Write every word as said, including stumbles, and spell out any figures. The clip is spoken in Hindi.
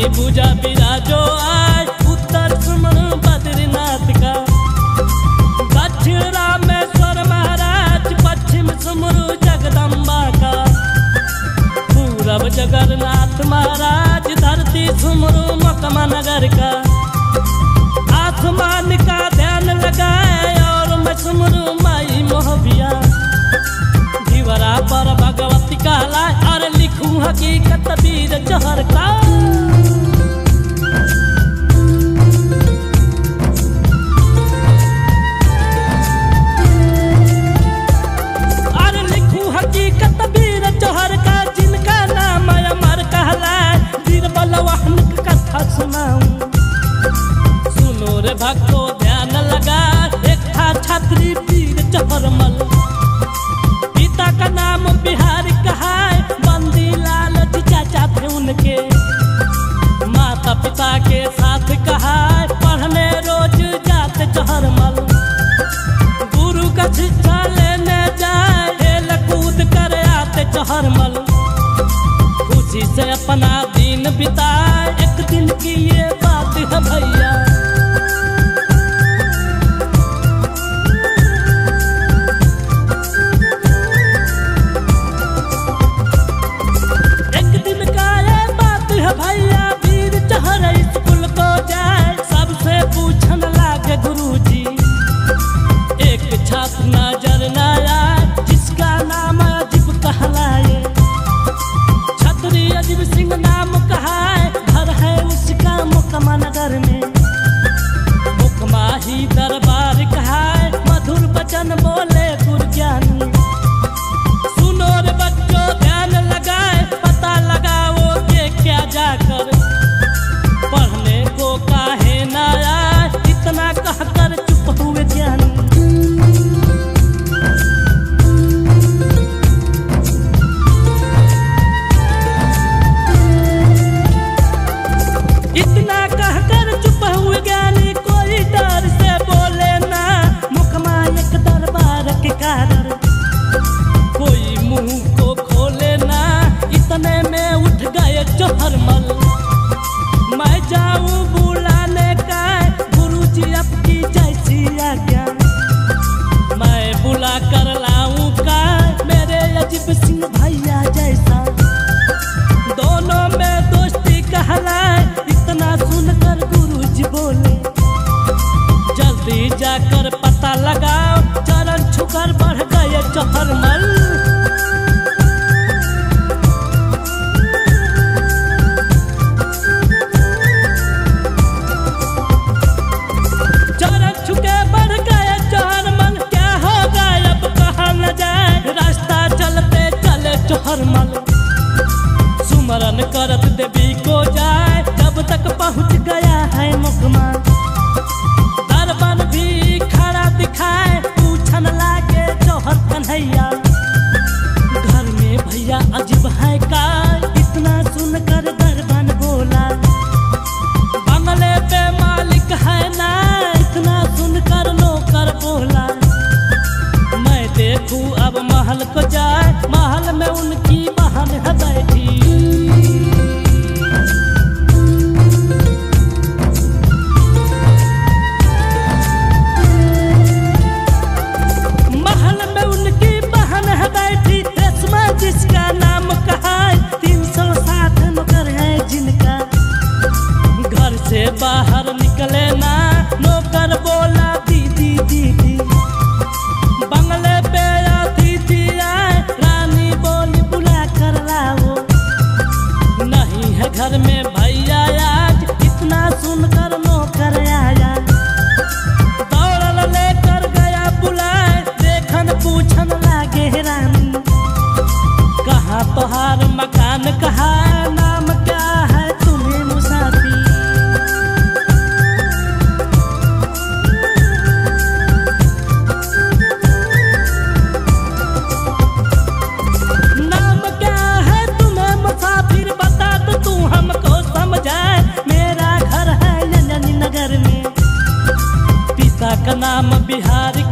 पूजा विराजो आज उत्तर सुमन बद्रीनाथ का। दक्षिण रामेश्वर महाराज, पश्चिम सुमरु जगदम्बा का। पूरब जगन्नाथ महाराज, धरती सुमरु मकमा नगर का। आसमान का ध्यान लगाए और मैं सुमरु माई मोहबिया। दीवारा पर भगवती कहलाए और लिखूं हकीकत वीर जहर का। और लिखूं हकीकत वीर जहर का, जिनका नाम अमर कहलाए। वीर बलवान की कथा सुनाऊं, सुनो रे भक्तों ध्यान लगा। एक था छात्री वीर जहरमल, पिता का नाम बिहारी कहा। बंदी लाल चाचा थे उनके, माता पिता के साथ कहा। पढ़ने रोज जाते जहरमल, गुरु का शिक्षा लेने जाए। खेल कूद कर आते जहरमल, खुशी से अपना दिन बिताए। एक दिन की ये बात है भैया, भैया वीर जहर स्कूल को जाए। सबसे पूछन लागे गुरुजी, एक छात्र नजर न आए, जिसका नाम अजीब कहलाए। छतरी अजीब सिंह नाम कहाए, घर है उसका मुकमा नगर में। मुकमा ही दरबार कहाए, मधुर वचन बोले गुरु ज्ञानी। सुनो रे बच्चों ध्यान लगाए, पता लगाओ क्या जाकर। पढ़ने को काहे ना आए, इतना कहकर चुप हुए ज्ञानी। इतना कहकर चुप हुए ज्ञानी, कोई डर से बोले ना। मुकमा एक दरबार के कारण, कोई मुंह को खोले ना। इतने में उठ गए जहरमल, मैं जाऊं बुलाने का। गुरुजी आपकी जैसी आज्ञा, मैं बुला कर लाऊं का। मेरे अजीब सिंह भैया जैसा, दोनों में दोस्ती कहलाए। इतना सुनकर गुरुजी बोले, जल्दी जाकर पता लगाओ। चरण छुकर बढ़ गए जहरमल। सुमरन करत देवी को जाए, जब तक पहुंच गया है मुकमा। दरबान भी खड़ा दिखाए, पूछन लागे जौहर कन्हैया। घर में भैया अजीब है का, इतना सुनकर दरबान बोला। बंगले पे मालिक है ना, इतना सुनकर नौकर बोला। मैं देखूं अब महल को जाए, महल में उनकी बहन है बैठी। महल में उनकी बहन है बैठी, रेशमा जिसका नाम कहा। तीन सौ सात नौकर है जिनका, घर से बाहर निकले ना। नौकर बोला दीदी दीदी, बंगले पे अतिथि आए। रानी बोली बुला कर लाओ, नहीं है घर में भैया आज। इतना सुनकर नौकर आया, दौड़ लेकर गया बुलाए। देखन पूछन लागे रानी, कहाँ तोहार मकान कहा। नाम क्या है तुम्हें मुसाफिर। का नाम बिहारी